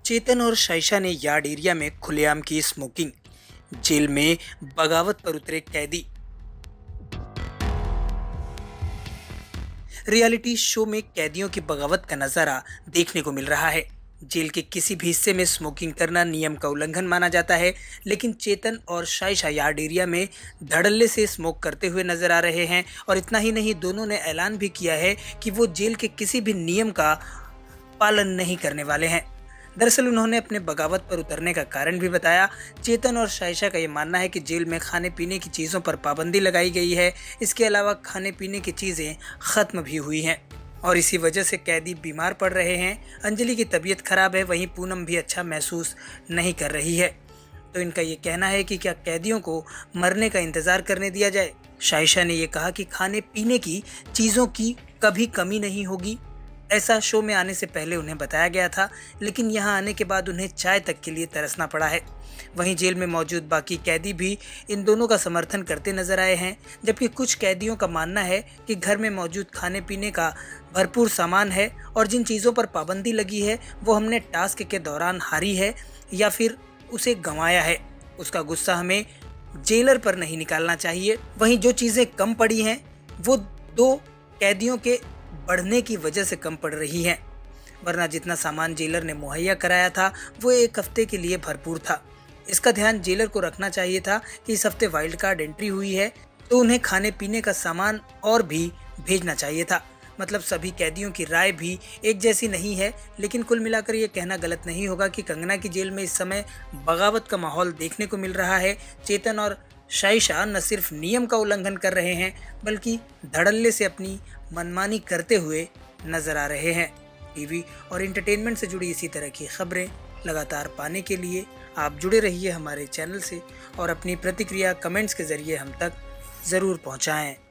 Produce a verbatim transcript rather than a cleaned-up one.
चेतन और शाइशा ने yard area में खुलेआम की स्मोकिंग। जेल में बगावत पर उतरे कैदी। रियलिटी शो में कैदियों की बगावत का नजारा देखने को मिल रहा है। जेल के किसी भी हिस्से में स्मोकिंग करना नियम का उल्लंघन माना जाता है, लेकिन चेतन और शाइशा यार्ड एरिया में धड़ल्ले से स्मोक करते हुए नजर आ रहे हैं। और इतना ही नहीं, दोनों ने ऐलान भी किया है कि वो जेल के किसी भी नियम का पालन नहीं करने वाले हैं। दरअसल उन्होंने अपने बगावत पर उतरने का कारण भी बताया। चेतन और शाइशा का ये मानना है कि जेल में खाने पीने की चीज़ों पर पाबंदी लगाई गई है। इसके अलावा खाने पीने की चीज़ें ख़त्म भी हुई हैं और इसी वजह से कैदी बीमार पड़ रहे हैं। अंजलि की तबीयत खराब है, वहीं पूनम भी अच्छा महसूस नहीं कर रही है। तो इनका ये कहना है कि क्या कैदियों को मरने का इंतज़ार करने दिया जाए। शाइशा ने ये कहा कि खाने पीने की चीज़ों की कभी कमी नहीं होगी। ऐसा शो में आने से पहले उन्हें बताया गया था, लेकिन यहाँ आने के बाद उन्हें चाय तक के लिए तरसना पड़ा है। वहीं जेल में मौजूद बाकी कैदी भी इन दोनों का समर्थन करते नजर आए हैं, जबकि कुछ कैदियों का मानना है कि घर में मौजूद खाने पीने का भरपूर सामान है और जिन चीज़ों पर पाबंदी लगी है वो हमने टास्क के दौरान हारी है या फिर उसे गंवाया है। उसका गुस्सा हमें जेलर पर नहीं निकालना चाहिए। वहीं जो चीज़ें कम पड़ी हैं वो दो कैदियों के बढ़ने की वजह से कम पड़ रही हैं, वरना जितना सामान जेलर ने मुहैया कराया था वो एक हफ्ते के लिए भरपूर था। इसका ध्यान जेलर को रखना चाहिए था कि इस हफ्ते वाइल्ड कार्ड एंट्री हुई है तो उन्हें खाने पीने का सामान और भी भेजना चाहिए था। मतलब सभी कैदियों की राय भी एक जैसी नहीं है, लेकिन कुल मिलाकर ये कहना गलत नहीं होगा कि कंगना की जेल में इस समय बगावत का माहौल देखने को मिल रहा है। चेतन और शाइशा न सिर्फ नियम का उल्लंघन कर रहे हैं, बल्कि धड़ल्ले से अपनी मनमानी करते हुए नजर आ रहे हैं। टीवी और एंटरटेनमेंट से जुड़ी इसी तरह की खबरें लगातार पाने के लिए आप जुड़े रहिए हमारे चैनल से और अपनी प्रतिक्रिया कमेंट्स के जरिए हम तक ज़रूर पहुंचाएं।